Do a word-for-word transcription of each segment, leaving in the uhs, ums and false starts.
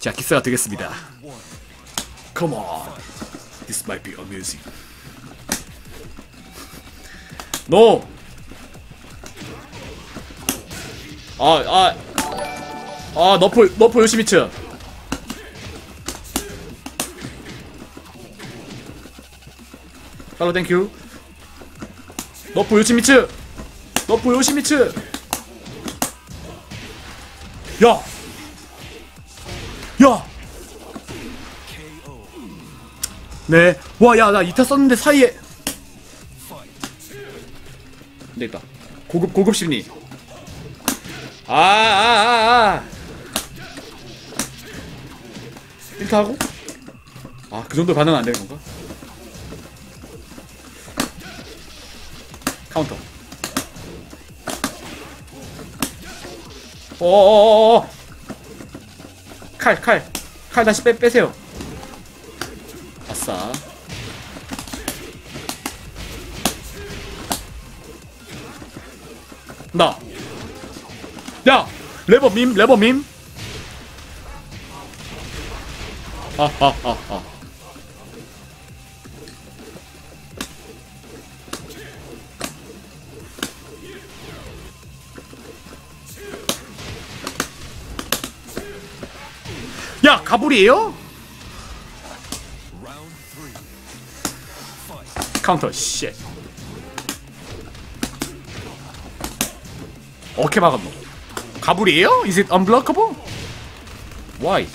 자, 기스가 되겠습니다. Come on. This might be amusing. No. 아, 아. 아, 너프, 너프 요시미츠. 팔로 땡큐. 너프 요시미츠. 너프 요시미츠. 야. 야. 네. 와, 야, 나 이타 썼는데 사이에. 안되겠다. 고급, 고급 심리. 아, 아, 아, 아. 일타 하고? 아, 그 정도 반응은 안 되는 건가? 카운터. 어어어어. 칼, 칼. 칼 다시 빼, 빼세요. 아싸. 나. 야! 레버 밈, 레버 밈. 하하하하. 야, 가불이에요? 카운터, 쉣. 어케 막았노? 가불이에요? Is it unblockable? Why?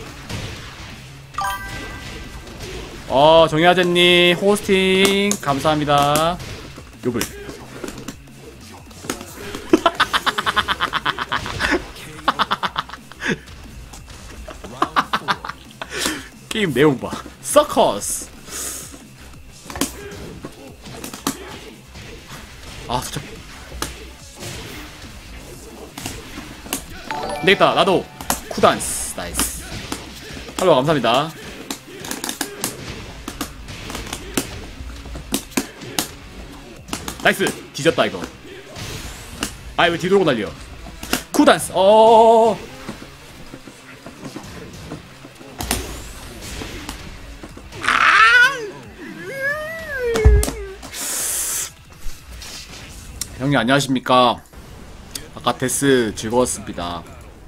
어, 정희아재님 호스팅 감사합니다. 요블. 게임 내용 봐. 서커스. 아, 진짜. 안되겠다. 나도 쿠단스. 나이스. 할로 감사합니다. 나이스. 뒤졌다 이거. 아이, 왜 뒤돌고 날려. 쿠단스. 어어어어. 형님 안녕하십니까. 아까 데스 즐거웠습니다.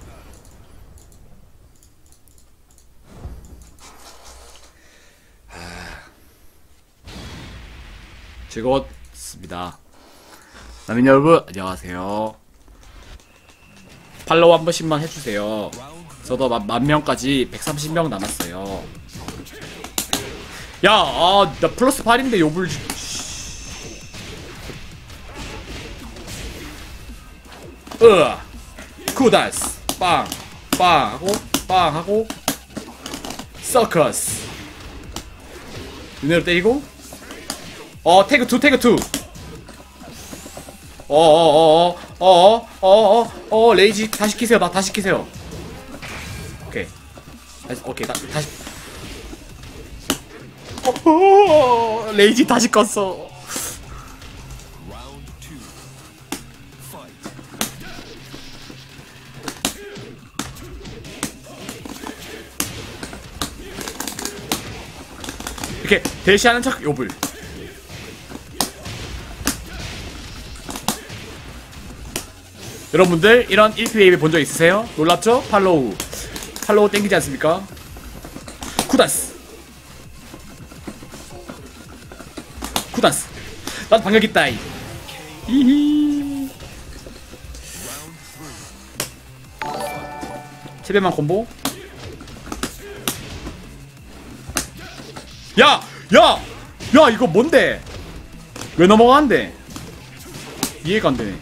즐거웠습니다. 남인 여러분 안녕하세요. 팔로우 한 번씩만 해주세요. 저도 만, 만 명까지 백삼십 명 남았어요. 야, 아, 나 플러스 팔인데 욕을. 으아, 쿠다스, 빵, 빵 하고, 빵 하고, 서커스. 눈으로 때리고, 어, 태그 투, 태그 투. 어어어어, 어어어어, 어, 레이지 다시 키세요. 나 다시 키세요. 오케이, 다시, 오케이, 다, 다시. 어, 레이지 다시 껐어. 이렇게 대시하는 척 요불. 여러분들 이런 일 피 웨이브 본 적 있으세요? 놀랍죠? 팔로우 팔로우 땡기지 않습니까? 쿠단스 쿠단스. 나도 반격있다. 히히. 세배만 콤보. 야! 야! 야, 이거 뭔데? 왜 넘어가는데? 이해가 안되네.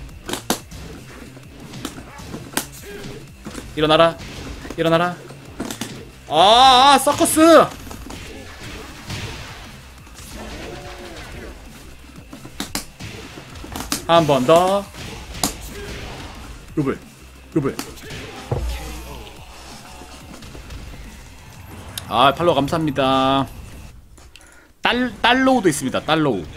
일어나라. 일어나라. 아, 아, 서커스! 한 번 더. 루블. 루블. 아, 팔로우 감사합니다. 딸, 딸로우도 있습니다. 딸로우.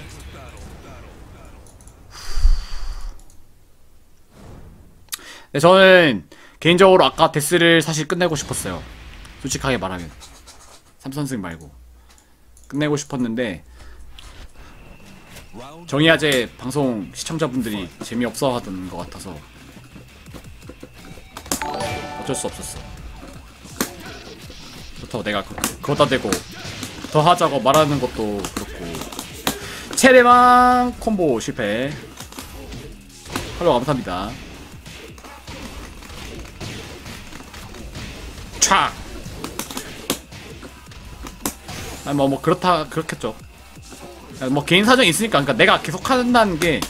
네, 저는 개인적으로 아까 데스를 사실 끝내고 싶었어요. 솔직하게 말하면 삼선승 말고 끝내고 싶었는데 정의아재 방송 시청자분들이 재미없어 하던 것 같아서 어쩔 수 없었어. 그렇다고 내가 그, 그거다 대고 더 하자고 말하는 것도 그렇고. 체레망 콤보 실패. 팔로우 감사합니다. 촥! 아니 뭐, 뭐 그렇다 그렇겠죠. 뭐 개인 사정이 있으니까. 그러니까 내가 계속 한다는 게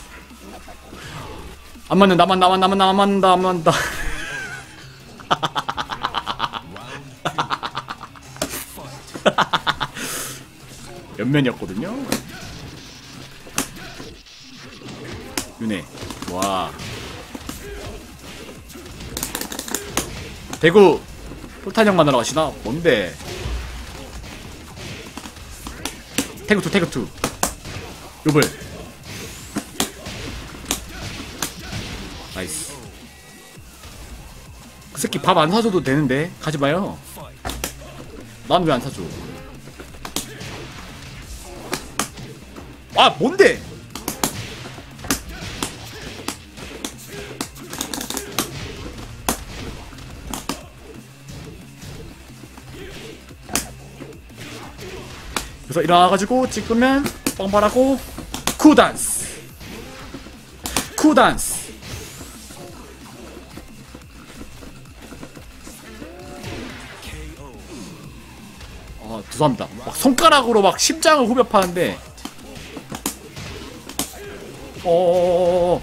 안 맞는다, 안 맞는다, 안 맞는다, 안 맞는다, 안 맞는다. 옆면이었거든요. 윤회 와 대구 폴탄형 만나러 가시나? 뭔데? 태그투 태그투 요블 나이스. 그 새끼 밥 안 사줘도 되는데 가지마요. 난 왜 안 사줘? 아 뭔데? 그래서 일어나가지고 찍으면 빵발하고 쿠단스 쿠단스. 아 죄송합니다. 막 손가락으로 막 심장을 후벼 파는데 어어어어어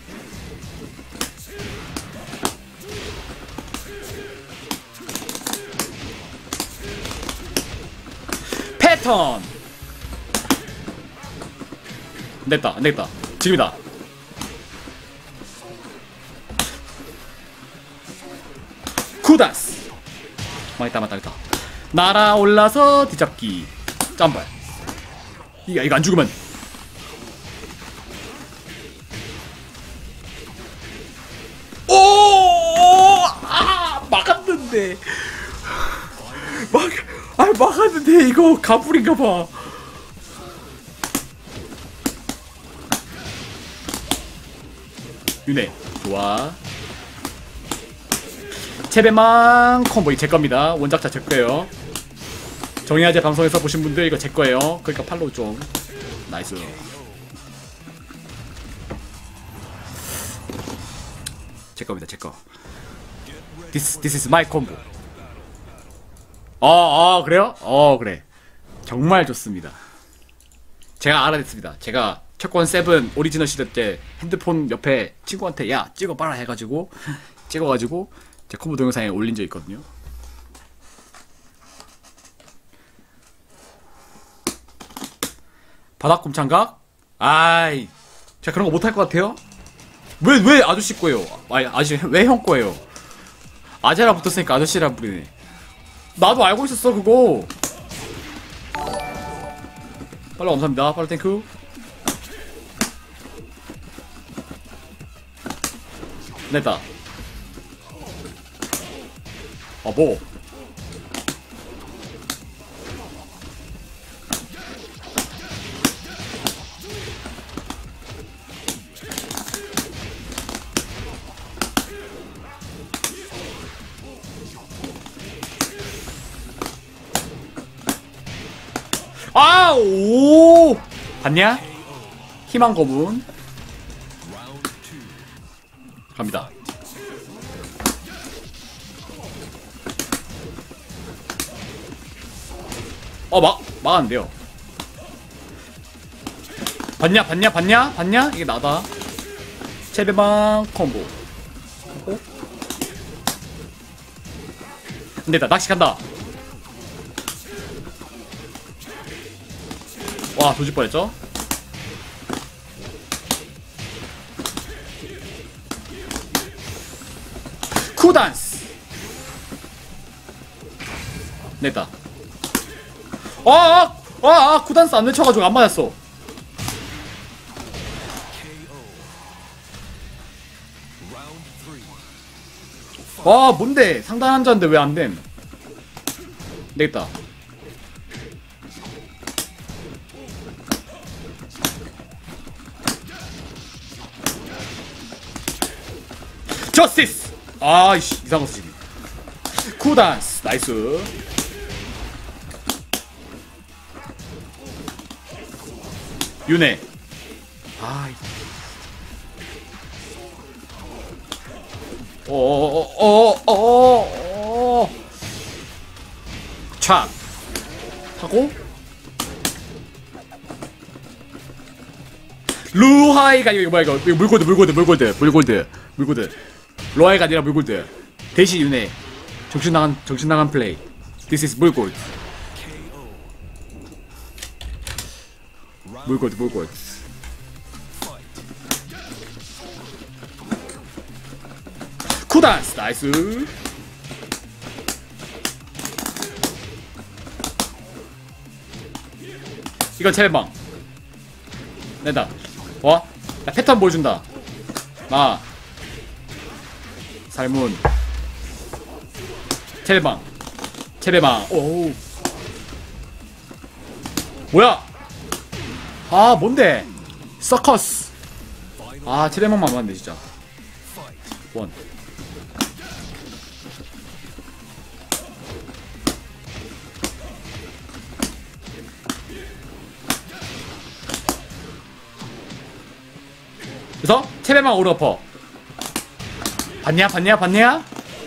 패턴. 안되겠다 안되겠다 지금이다. 쿠다스. 망했다 맞다 맞다. 날아올라서 뒤잡기 짬발. 이거 이거 안죽으면 오! 아 막았는데 막 아 막았는데 이거 가불인가봐. 윤회 좋아. 체배망 콤보 이거 제겁니다. 원작자 제거예요. 정의아재 방송에서 보신 분들 이거 제거예요. 그러니까 팔로우 좀. 나이스. 제겁니다 제거. This, this is my combo. 어, 어, 그래요? 어, 그래. 정말 좋습니다. 제가 알아냈습니다. 제가 채권 세븐 오리지널 시대 때 핸드폰 옆에 친구한테 야, 찍어봐라 해가지고 찍어가지고 제 콤보 동영상에 올린 적 있거든요. 바닥곰 창각? 아이, 제가 그런 거 못할 것 같아요? 왜, 왜 아저씨 거예요? 아니, 아저씨, 왜 형 거예요? 아재랑 붙었으니까 아저씨랑 부리네. 나도 알고 있었어 그거. 팔로우 감사합니다. 팔로우 땡큐. 냈다. 아 뭐? 아, 오! 봤냐? 희망 거분. 갑니다. 어, 막, 막았는데요. 봤냐, 봤냐, 봤냐? 봤냐? 이게 나다. 체배방 콤보. 어? 안되다, 낚시간다. 와 도질 뻔했죠? 쿠단스 냈다. 아, 아, 아, 아 쿠단스 안 내쳐가지고 안 맞았어. 와 뭔데 상단 한자인데 왜 안됨. 되겠다. 저스티스! 아이씨, 이상한 거 쓰지. 쿠단스, 나이스. 윤회. 아이. 어어어어어어. 촥. 하고. 루하이가 이거 뭐야 이거 물골드 물골드 물골드 물골드 물골드. 로아이가 아니라 물골드. 대신 윤회. 정신 나간 정신 나간 플레이. This is 물골드. 물골드 물골드. 쿠단스 나이스. 이건 체배방. 낸다. 와? 나 패턴 보여준다. 마 살문 체배방 체배방. 오우 뭐야? 아 뭔데? 서커스. 아 체배방만 맞네 진짜. 원. 그래서 체배방 오르어퍼. 봤냐 봤냐 봤냐?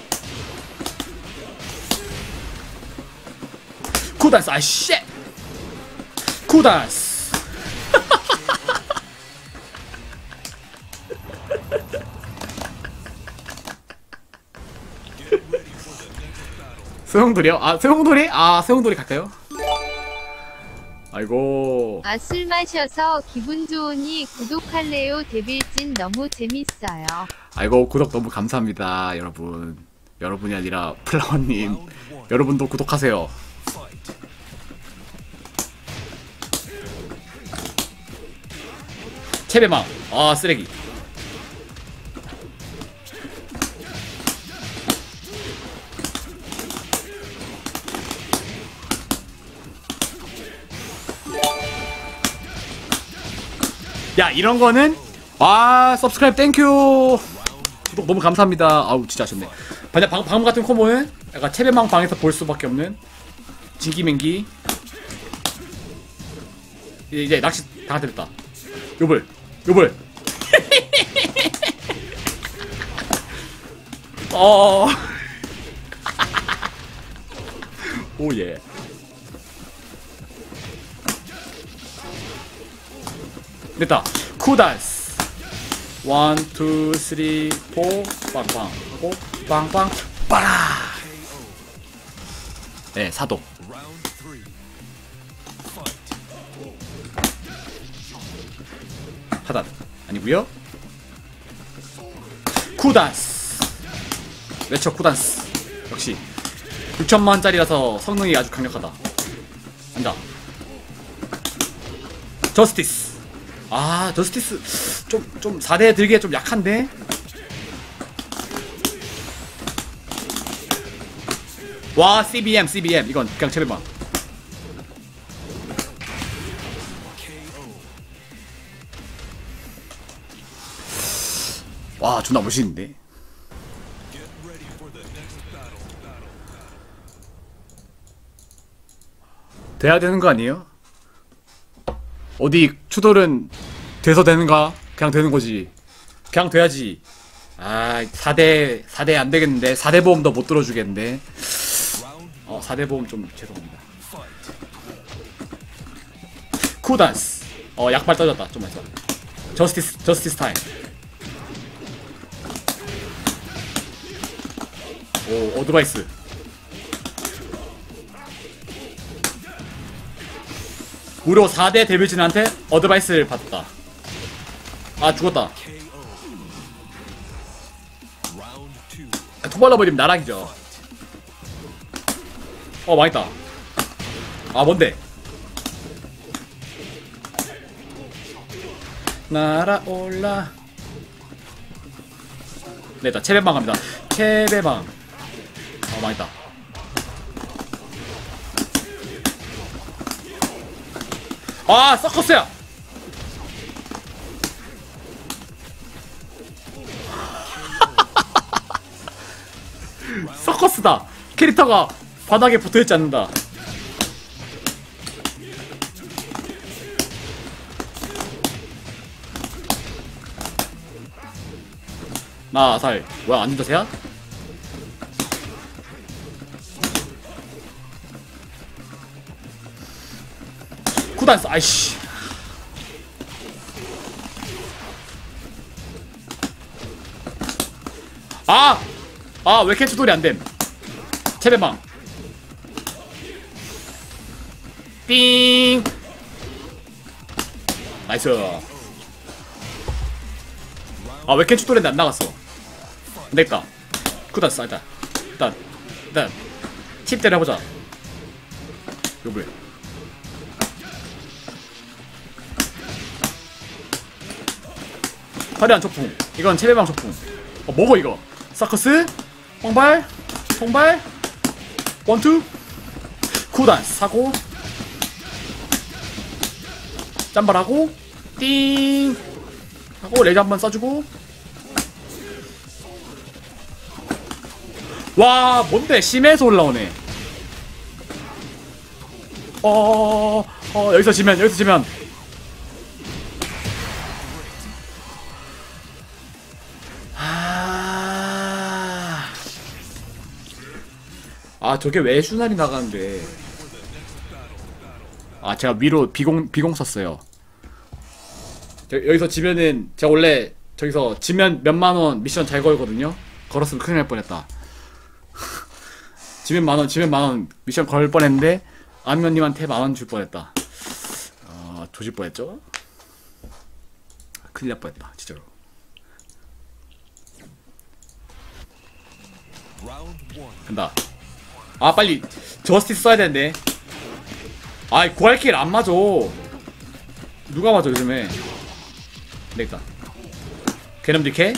쿠단스. 아씨 쿠단스. 소용돌이요? 아 소용돌이? 아 소용돌이 갈까요? 아이고. 아, 술 마셔서 기분 좋으니 구독할래요. 데빌진 너무 재밌어요. 아이고 구독 너무 감사합니다 여러분. 여러분이 아니라 플라워님 여러분도 구독하세요. 체배망. 아 쓰레기. 야 이런거는 아 서브스크라이브 땡큐. 구독 너무 감사합니다. 아우 진짜 아쉽네. 방금, 방금 같은 콤보는 약간 체배망 방에서 볼 수밖에 없는 진기맹기. 이제 낚시 다 됐다. 요불 요불. 어. 오예. 됐다. 쿠단스. 원, 투, 쓰리, 포, 빵빵. 포, 빵빵. 빠라. 네, 사도. 하단. 아니구요. 쿠단스. 외쳐 쿠단스. 역시 육천만원짜리라서 성능이 아주 강력하다. 앉아. 저스티스. 아 저스티스 좀 좀 사 대 들기에 좀 약한데. 와 씨비엠 씨비엠 이건 그냥 체배방. 와 존나 멋있는데. 돼야 되는 거 아니에요? 어디 추돌은 돼서 되는가? 그냥 되는 거지. 그냥 돼야지. 아, 사 대, 사 대 안 되겠는데. 사 대 보험도 못 들어주겠는데. 어, 사 대 보험 좀 죄송합니다. 쿠단스. 어, 약발 떨어졌다. 좀만 있어. 저스티스, 저스티스 타임. 오, 어드바이스. 무려 사 대 데빌진한테 어드바이스를 받았다. 아 죽었다. 토발러버리면 나락이죠. 어 망했다. 아 뭔데? 날아올라. 네다 체배방 갑니다. 체배방. 어 망했다. 아 서커스야. 서커스다. 캐릭터가 바닥에 붙어있지 않는다. 나살 뭐야 안 준다세야? 쿠단스 아이씨. 아! 아 왜 이렇게 추돌이 안됨. 체배망 삥. 나이스. 아 왜 이렇게 추돌인데 안 나갔어. 안되겠다. 쿠단스 일단 일단 일단 팁 때려보자. 요브레 화려한 초풍. 이건 체배방 초풍. 어 뭐고 이거. 사커스 홍발 홍발 원투 쿠단스 사고 짬발하고 띵 하고 레저 한번 써주고. 와 뭔데 심해서 올라오네. 어어어어 어, 여기서 지면 여기서 지면 아... 아 저게 왜 슈날이 나가는데. 아 제가 위로 비공 비공 썼어요. 저, 여기서 지면은 제가 원래 저기서 지면 몇만원 미션 잘 걸거든요. 걸었으면 큰일 날 뻔했다. 지면 만원 지면 만원 미션 걸 뻔했는데 안면님한테 만원 줄 뻔했다. 아 조질 뻔했죠. 큰일 날 뻔했다 진짜로. 간다. 아 빨리 저스티스 써야 되는데. 아이 구할길 안 맞아. 누가 맞아 요즘에. 되겠다. 개놈들 캐.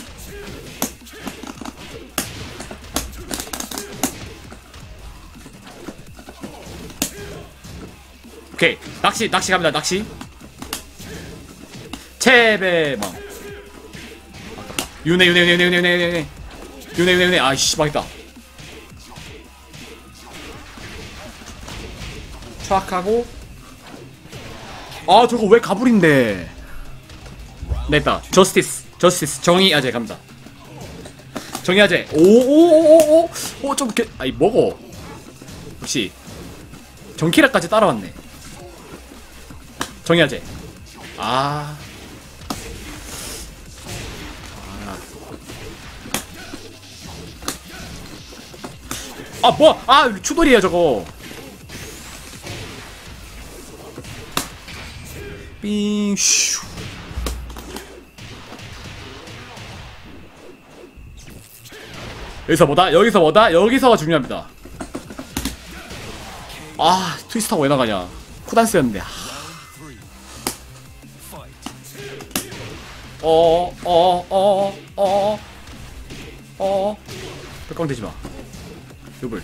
오케이 낚시 낚시 갑니다. 낚시 체배망. 아깝다. 유네 유네 유네 유네 유네 유네 유네 유네 유네 유네. 아이씨 망했다. 추악하고. 아 저거 왜 가불인데. 됐다. 저스티스 저스티스 정의 아재 갑니다. 정의 아재. 오오오오오 오 좀 개. 아이 먹어. 역시 정키라까지 따라왔네. 정의 아재. 아. 아 뭐야. 아 추돌이에요 저거. 삥 슈. 여기서 뭐다? 여기서 뭐다? 여기서가 중요합니다. 아 트위스터가 왜 나가냐. 쿠단스였는데. 어어어어어어 어 백광 되지마. 요블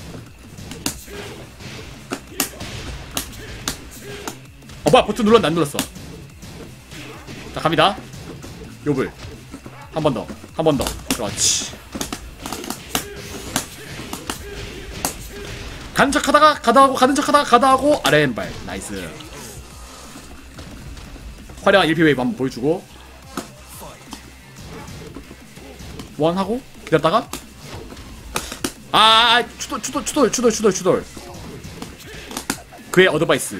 어 뭐야 버튼 눌렀는데 안 눌렀어. 자 갑니다. 요블 한 번 더 한 번 더. 그렇지. 가는 척 하다가 가다하고 가는 척 하다가 가다하고 아래 왼발. 나이스. 화려한 일 피 웨이브 한번 보여주고 원 하고 기다렸다가 아 추돌 추돌 추돌 추돌 추돌 추돌. 그의 어드바이스.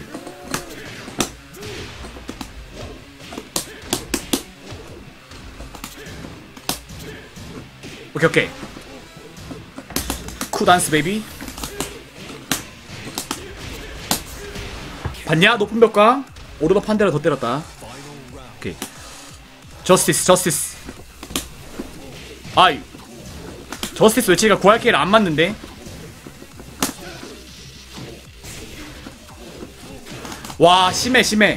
오케이 오케이 쿠단스 베이비. 봤냐? 높은 벽광 오르막 한 대를 더 때렸다. 오케이 저스티스 저스티스. 아이 저스티스 외치가 구할 기회를 안 맞는데. 와 심해 심해.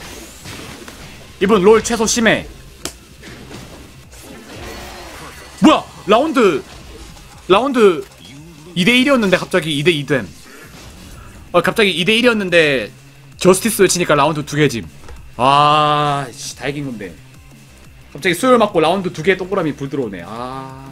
이분 롤 최소 심해. 뭐야 라운드 라운드 이 대 일이었는데 갑자기 이 대 이 됨. 어 갑자기 이 대 일이었는데 저스티스 외치니까 라운드 두 개짐. 아, 씨, 다 이긴 건데. 갑자기 수혈 맞고 라운드 두 개 동그라미 불 들어오네. 아.